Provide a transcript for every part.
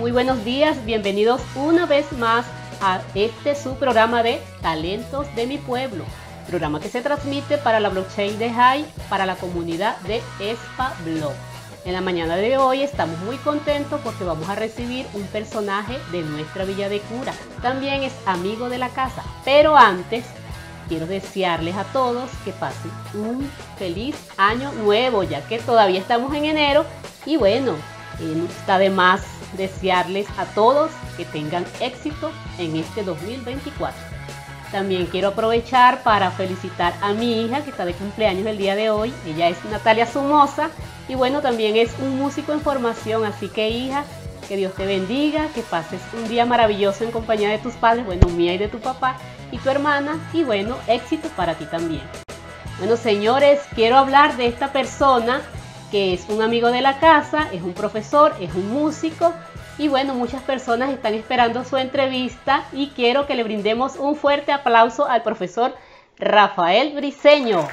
Muy buenos días, bienvenidos una vez más a su programa de Talentos de mi Pueblo, programa que se transmite para la blockchain de Jai, para la comunidad de Espablog. En la mañana de hoy estamos muy contentos porque vamos a recibir un personaje de nuestra Villa de Cura, también es amigo de la casa, pero antes quiero desearles a todos que pasen un feliz año nuevo, ya que todavía estamos en enero y bueno, no está de más desearles a todos que tengan éxito en este 2024. También quiero aprovechar para felicitar a mi hija que está de cumpleaños el día de hoy. Ella es Natalia Somoza y bueno, también es un músico en formación, así que hija, que Dios te bendiga, que pases un día maravilloso en compañía de tus padres, bueno, mía y de tu papá y tu hermana, y bueno, éxito para ti también. Bueno, señores, quiero hablar de esta persona que es un amigo de la casa, es un profesor, es un músico y bueno, muchas personas están esperando su entrevista y quiero que le brindemos un fuerte aplauso al profesor Rafael Briceño.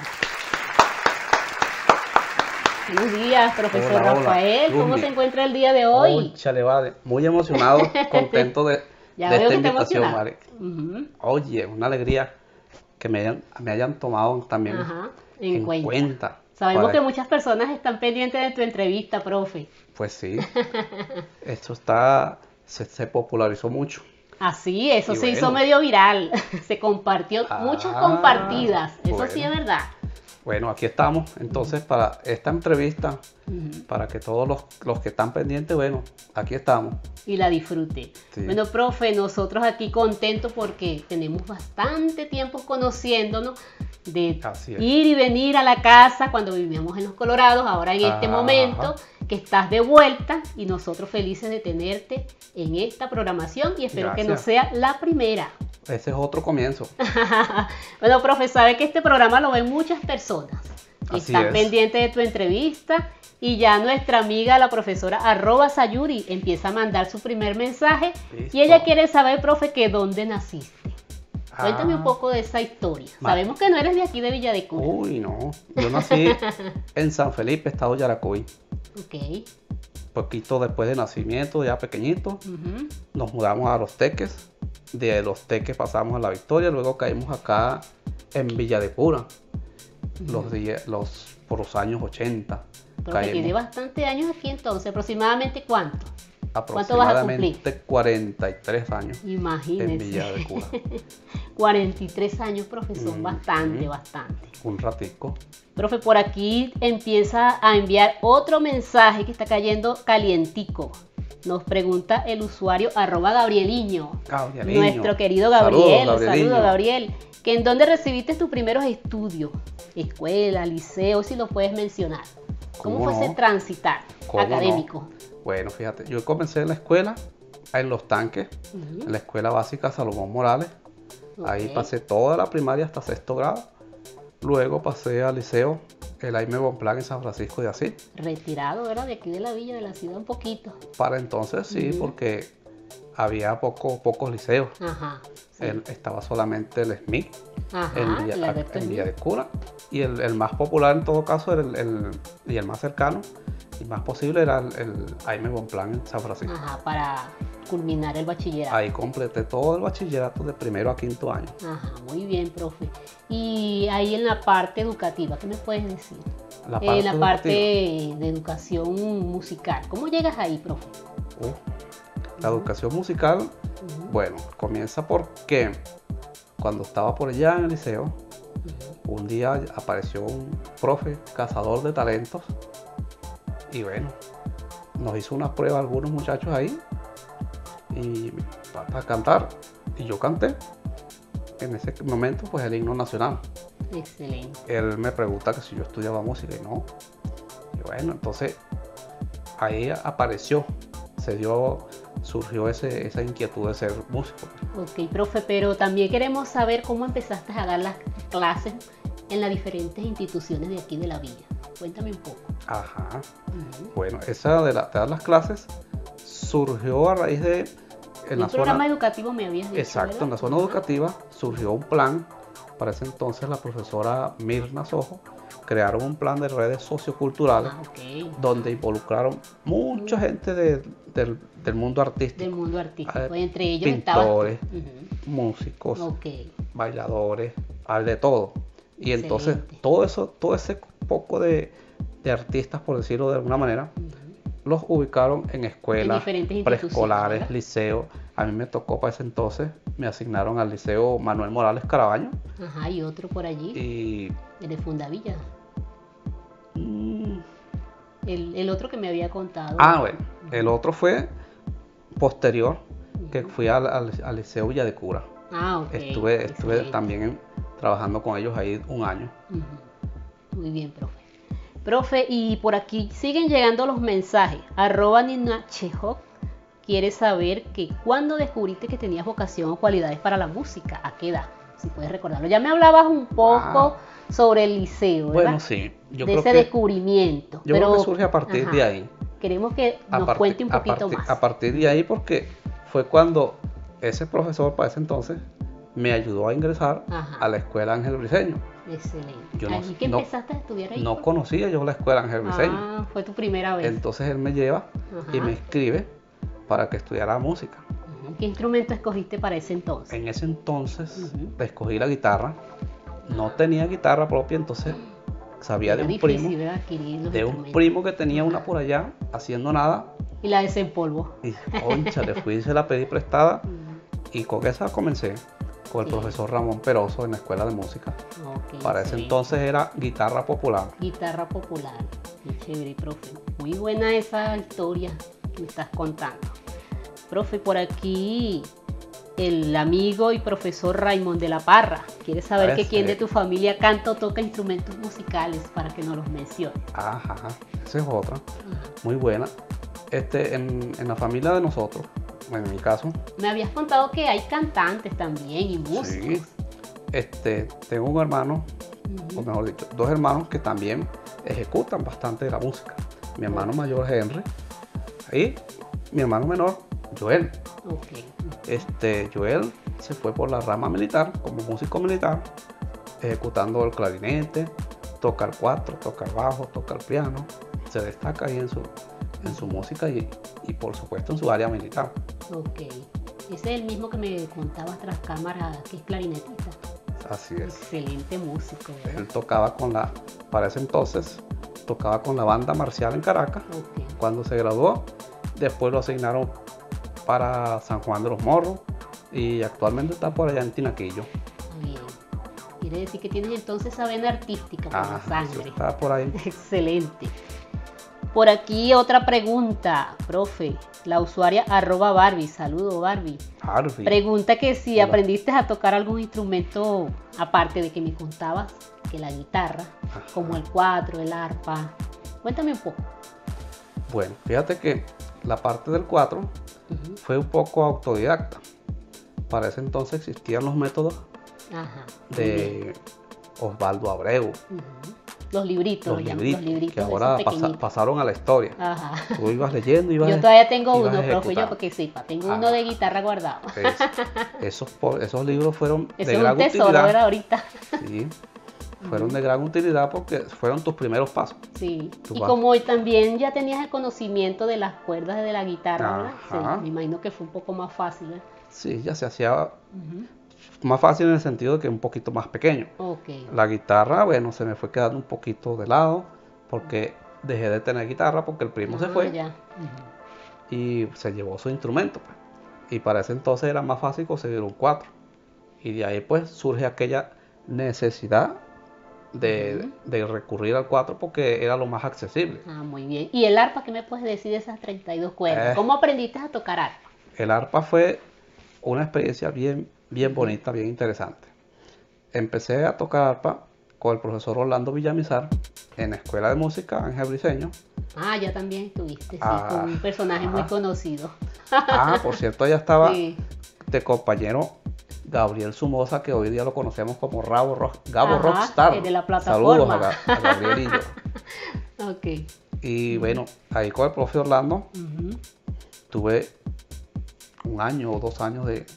Buenos días, profesor. Hola, Rafael. Hola. ¿Cómo se encuentra el día de hoy? Chale, vale. Muy emocionado, contento de esta invitación, vale. Oye, una alegría que me hayan tomado también en cuenta. Sabemos que muchas personas están pendientes de tu entrevista, profe. Pues sí, esto se popularizó mucho. Así, eso se hizo medio viral, se compartió, muchas compartidas, eso sí es verdad. Bueno, aquí estamos entonces para esta entrevista, para que todos los que están pendientes, bueno, aquí estamos. Y la disfrute. Sí. Bueno, profe, nosotros aquí contentos porque tenemos bastante tiempo conociéndonos, de ir y venir a la casa cuando vivíamos en Los Colorados, ahora en este momento que estás de vuelta y nosotros felices de tenerte en esta programación y espero que no sea la primera. Ese es otro comienzo. Bueno, profe, sabe que este programa lo ven muchas personas. Están pendientes de tu entrevista y ya nuestra amiga, la profesora @Sayuri, empieza a mandar su primer mensaje. Listo. Y ella quiere saber, profe, que dónde naciste. Cuéntame un poco de esa historia. Sabemos que no eres de aquí de Villa de Cura. Uy, no. Yo nací en San Felipe, estado Yaracuy. Ok. Poquito después de nacimiento, ya pequeñito, nos mudamos a Los Teques. De Los Teques pasamos a La Victoria, luego caímos acá en Villa de Cura, por los años 80. Pero que tiene bastante años aquí entonces, ¿aproximadamente cuánto? ¿Cuánto vas a cumplir? 43 años. Imagínese. En Villa de Cura. 43 años, profesor, bastante. Un ratico. Profe, por aquí empieza a enviar otro mensaje que está cayendo calientico. Nos pregunta el usuario @Gabrieliño. Nuestro querido Gabriel. Saludos, Gabriel. ¿Que en dónde recibiste tus primeros estudios? Escuela, liceo, si lo puedes mencionar. ¿Cómo fue ese transitar académico? No? Bueno, fíjate, yo comencé en la escuela, en Los Tanques, en la escuela básica Salomón Morales. Ahí pasé toda la primaria hasta 6º grado. Luego pasé al liceo, el Jaime Bonpland en San Francisco de Asís. Retirado, ¿verdad? De aquí de la villa, de la ciudad un poquito. Para entonces sí, porque había pocos liceos. Estaba solamente el SMIC en Villa de Cura. Y el más popular en todo caso era y el más cercano y más posible era el Jaime Bonpland en San Francisco. Para culminar el bachillerato. Ahí completé todo el bachillerato de 1º a 5º año. Muy bien, profe. Y ahí en la parte educativa, ¿qué me puedes decir? La parte de educación musical. ¿Cómo llegas ahí, profe? La educación musical, bueno, comienza porque cuando estaba por allá en el liceo, un día apareció un profe cazador de talentos y bueno, nos hizo una prueba algunos muchachos ahí y para cantar, y yo canté en ese momento pues el himno nacional. Excelente. Él me pregunta que si yo estudiaba música y no, y bueno, entonces ahí surgió esa inquietud de ser músico. Ok, profe, pero también queremos saber cómo empezaste a dar las clases en las diferentes instituciones de aquí de la villa. Cuéntame un poco. Bueno, esa de dar las clases surgió a raíz de... En el programa educativo me habías dicho, exacto, ¿verdad? En la zona educativa surgió un plan. Para ese entonces la profesora Mirna Sojo crearon un plan de redes socioculturales Ok. donde involucraron mucha gente del mundo artístico. Del mundo artístico. Ah, Entre ellos pintores, estabas tú. músicos, Ok. bailadores, hay de todo. Y entonces Excelente. todo ese poco de artistas, por decirlo de alguna manera, Ujú. los ubicaron en escuelas, diferentes instituciones, preescolares, ¿verdad? liceos. A mí me tocó para ese entonces, me asignaron al Liceo Manuel Morales Carabaño. Ajá, y otro por allí, Y el de Fundavilla. mm, El otro que me había contado. bueno, el otro fue posterior, que Ujú. fui al Liceo Villa de Cura. Ah, ok. Estuve Excelente. también trabajando con ellos ahí un año. Ujú. Muy bien, profe. Profe, y por aquí siguen llegando los mensajes. @Nina Chejov quiere saber que cuándo descubriste que tenías vocación o cualidades para la música, ¿a qué edad? Si puedes recordarlo. Ya me hablabas un poco sobre el liceo, ¿verdad? Bueno, sí, yo de creo ese que descubrimiento. yo creo que surge a partir ajá, de ahí. Queremos que A nos partir- cuente un a poquito partir- más. A partir de ahí, porque fue cuando ese profesor para ese entonces me ayudó a ingresar Ajá. a la escuela Ángel Briceño. Excelente. Yo no- ¿Allí que no- empezaste a estudiar ahí? No conocía yo la escuela Ángel Briceño. Ah, fue tu primera vez. Entonces él me lleva y Ajá. me inscribe para que estudiara música. Ujú. ¿Qué instrumento escogiste para ese entonces? En ese entonces Ujú. escogí la guitarra. No tenía guitarra propia, entonces sabía Era de un difícil, primo, ¿verdad? Adquirir los de un instrumentos. primo que tenía una por allá haciendo nada. Y la desempolvo. Y concha, le fui y se la pedí prestada. Ujú. Y con esa comencé, con el Sí. profesor Ramón Peroso en la escuela de música. Ok, Para ese excelente. entonces era guitarra popular. Guitarra popular. Qué chévere, profe. Muy buena esa historia que me estás contando. Profe, por aquí el amigo y profesor Raymond de la Parra quiere saber que quién de tu familia canta o toca instrumentos musicales para que nos los mencione. Ajá, esa es otra. Muy buena. En la familia de nosotros, en mi caso, Me habías contado que hay cantantes también y músicos. tengo un hermano, o Ujú. mejor dicho, dos hermanos que también ejecutan bastante la música. Mi hermano mayor Henry y mi hermano menor Joel. Ok. Joel se fue por la rama militar como músico militar, ejecutando el clarinete, toca el cuatro, toca el bajo, toca el piano. Se destaca ahí en su música y por supuesto en su área militar. Ok. Ese es el mismo que me contabas tras cámara, que es clarinetista. Así es. Excelente músico, ¿verdad? Él tocaba para ese entonces, tocaba con la banda marcial en Caracas. Ok. Cuando se graduó, después lo asignaron para San Juan de los Morros y actualmente está por allá en Tinaquillo. Bien. Quiere decir que tienes entonces esa vena artística por la Eso sangre. está por ahí. Excelente. Por aquí otra pregunta, profe. La usuaria @Barbie. Saludo, Barbie. Harvey. Pregunta que si Hola. aprendiste a tocar algún instrumento, aparte de que me contabas que la guitarra, Ajá. como el cuatro, el arpa. Cuéntame un poco. Bueno, fíjate que la parte del 4 Ujú. fue un poco autodidacta. Para ese entonces existían los métodos Ajá. Muy bien. de Osvaldo Abreu, Ujú. Los libritos, los lo llaman, libritos, que esos ahora pequeñitos. pasaron a la historia. Ajá. Tú ibas leyendo, ibas Yo todavía tengo ibas uno, profe, yo ejecutando. porque sepa, tengo Ah. uno de guitarra guardado. Esos libros fueron Ese de es gran un tesoro, utilidad. ¿verdad? Ahorita. Sí, fueron de gran utilidad porque fueron tus primeros pasos. Sí. Tú Y vas. como hoy también ya tenías el conocimiento de las cuerdas de la guitarra, ¿verdad? Ajá. Sí, me imagino que fue un poco más fácil, ¿verdad? Sí, ya se hacía Ujú. más fácil en el sentido de que un poquito más pequeño. Ok. La guitarra, bueno, se me fue quedando un poquito de lado porque dejé de tener guitarra porque el primo se Ah, fue ya. Ujú. y se llevó su instrumento, pues. Y para ese entonces era más fácil conseguir un 4. Y de ahí pues surge aquella necesidad de recurrir al 4 porque era lo más accesible. Ah, muy bien. ¿Y el arpa qué me puedes decir de esas 32 cuerdas? Eh. ¿Cómo aprendiste a tocar arpa? El arpa fue una experiencia bien bonita, bien interesante. Empecé a tocar arpa con el profesor Orlando Villamizar en la Escuela de Música Ángel Briceño. Ah, ya también estuviste, sí, Ah, con un personaje muy ajá. conocido. Por cierto, allá estaba Sí. de compañero Gabriel Sumosa, que hoy día lo conocemos como Gabo Ajá, Rockstar. el de la Saludos plataforma. a Gabriel y yo. Ok. Y bueno, ahí con el profe Orlando Ujú. tuve un año o 2 años de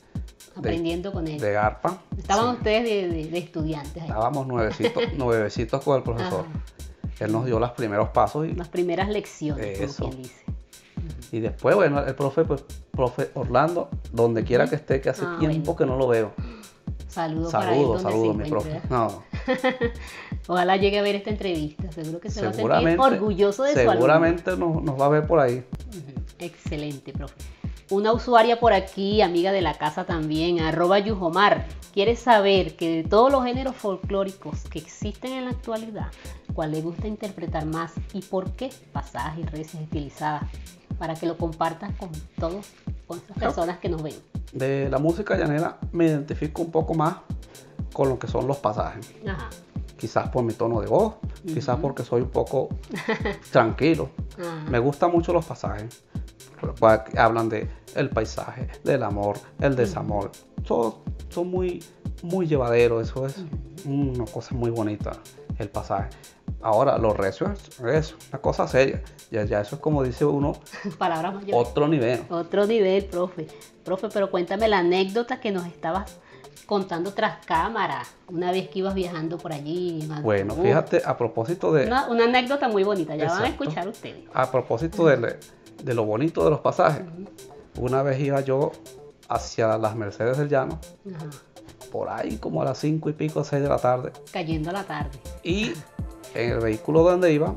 aprendiendo con él. De arpa. Estaban sí. ustedes de estudiantes ahí. Estábamos nuevecitos con el profesor. Ajá. Él nos dio los primeros pasos y Las primeras lecciones, eso. como quien dice. Y después, bueno, el profe, pues, profe Orlando, donde quiera que esté, que hace tiempo que no lo veo. Saludos para él donde Saludos, se mi profe. encuentre. No, Ojalá llegue a ver esta entrevista. Seguro que se va a sentir seguramente, orgulloso de su alumno. seguramente nos va a ver por ahí. Excelente, profe. Una usuaria por aquí, amiga de la casa también, @Yujomar, quiere saber que de todos los géneros folclóricos que existen en la actualidad, ¿cuál le gusta interpretar más y por qué? Pasajes, reces estilizadas, para que lo compartas con todos, con esas personas que nos ven. De la música llanera me identifico un poco más con lo que son los pasajes. Ajá. Quizás por mi tono de voz, quizás porque soy un poco tranquilo. Ajá. Me gustan mucho los pasajes. Hablan de el paisaje, del amor, el desamor. Son muy, muy llevaderos. Eso es una cosa muy bonita, el pasaje. Ahora, los recios es una cosa seria. Ya eso es como dice uno, Palabras mayores. otro nivel. Otro nivel, profe. Profe, pero cuéntame la anécdota que nos estabas contando tras cámara, una vez que ibas viajando por allí. Bueno, fíjate, a propósito de... Una anécdota muy bonita, ya van a Exacto. escuchar ustedes. A propósito de lo bonito de los pasajes, una vez iba yo hacia las Mercedes del Llano, Ajá. por ahí como a las 5 y pico, 6 de la tarde, Cayendo a la tarde. y en el vehículo donde iba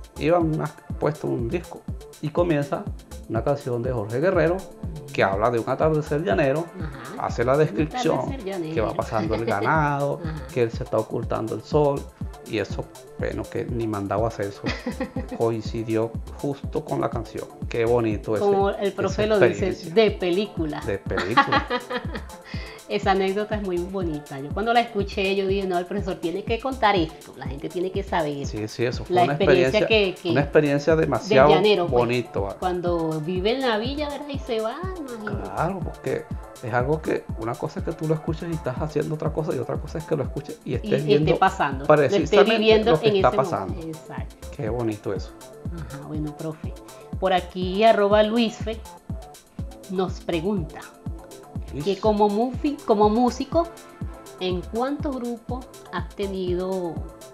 puesto un disco y comienza una canción de Jorge Guerrero que habla de un atardecer llanero. Ajá. Hace la descripción atardecer llanero. que va pasando el ganado, Ajá. que él se está ocultando el sol, y eso, bueno, que ni mandaba hacer eso, coincidió justo con la canción. Qué bonito ese, Como el profe esa lo dice, experiencia de película. de película. Esa anécdota es muy bonita. Yo cuando la escuché, yo dije, no, el profesor tiene que contar esto, la gente tiene que saber. Sí, eso fue La una experiencia experiencia, que una experiencia demasiado del llanero, pues. bonito. Cuando vive en la villa, ¿verdad? Y se va, imagínate. Claro, porque es algo que, una cosa es que tú lo escuches y estás haciendo otra cosa, y otra cosa es que lo escuches y estés Y viendo esté pasando, lo precisamente esté viviendo lo que en está ese pasando. momento. Exacto. Qué bonito eso. Ajá, bueno, profe. Por aquí, @Luisfe nos pregunta que como músico, ¿en cuántos grupos has tenido,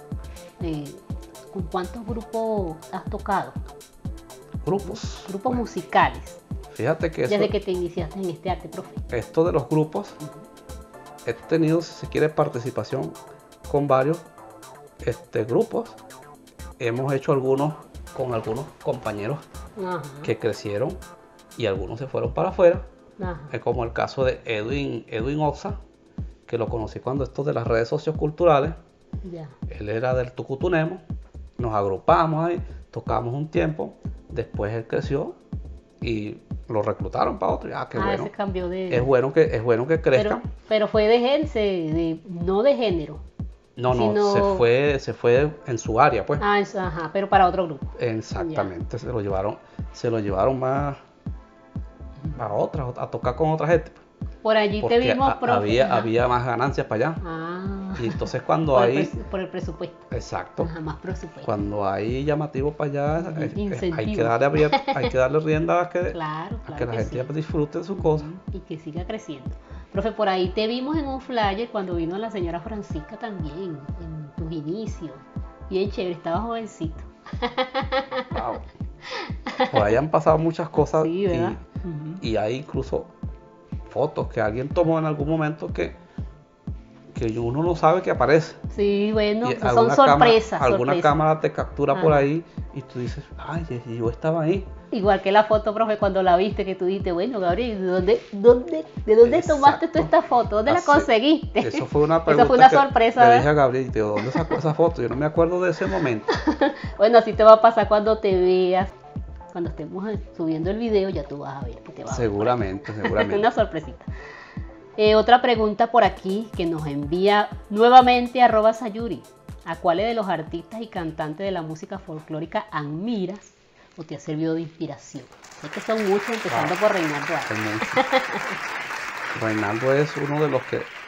con cuántos grupos has tocado? Grupos. Grupos musicales, Fíjate que desde que te iniciaste en este arte, profe. esto de los grupos, he tenido, si se quiere, participación con varios grupos. Hemos hecho algunos con algunos compañeros Ajá, que crecieron y algunos se fueron para afuera. ajá. Es como el caso de Edwin Oxa, que lo conocí cuando esto de las redes socioculturales. Ya. Él era del Tucutunemo, nos agrupamos ahí, tocamos un tiempo, después él creció y lo reclutaron para otro. Ah, qué bueno. Ese cambió de... Es bueno que crezcan. Pero fue no de género. No, sino- se fue en su área, pues. Ajá, pero para otro grupo. Exactamente, se lo llevaron más a tocar con otra gente. Por allí Porque te vimos, profe. Ajá. había más ganancias para allá. Ah. Y entonces cuando por hay... por el presupuesto. Exacto. Ajá, más presupuesto. Cuando hay llamativo para allá, hay Incentivos. que darle rienda a que, Claro, a claro que la que gente sí. disfrute de sus cosas. Y que siga creciendo. Profe, por ahí te vimos en un flyer cuando vino la señora Francisca también, en tus inicios. Bien chévere, estaba jovencito. Wow. Por ahí han pasado muchas cosas Sí, ¿verdad? y hay incluso fotos que alguien tomó en algún momento que uno no sabe que aparece. Sí, bueno, Y son sorpresas. Alguna sorpresas. cámara te captura por Ajá. ahí y tú dices, ay, yo estaba ahí. Igual que la foto, profe, cuando la viste, que tú dijiste, bueno, Gabriel, ¿de dónde tomaste tú Exacto. esta foto? ¿Dónde la Así- conseguiste? Eso fue una pregunta Esa fue una que sorpresa, le dije a ¿verdad? Gabriel, ¿de dónde sacó esa foto? Yo no me acuerdo de ese momento. Bueno, así te va a pasar cuando te veas. Cuando estemos subiendo el video, ya tú vas a ver que te va a Seguramente. una sorpresita. Otra pregunta por aquí que nos envía nuevamente @Sayuri. ¿A cuáles de los artistas y cantantes de la música folclórica admiras o te ha servido de inspiración? Sé que son muchos, empezando por Reinaldo Arce. Hay mucho. Reinaldo es uno de los que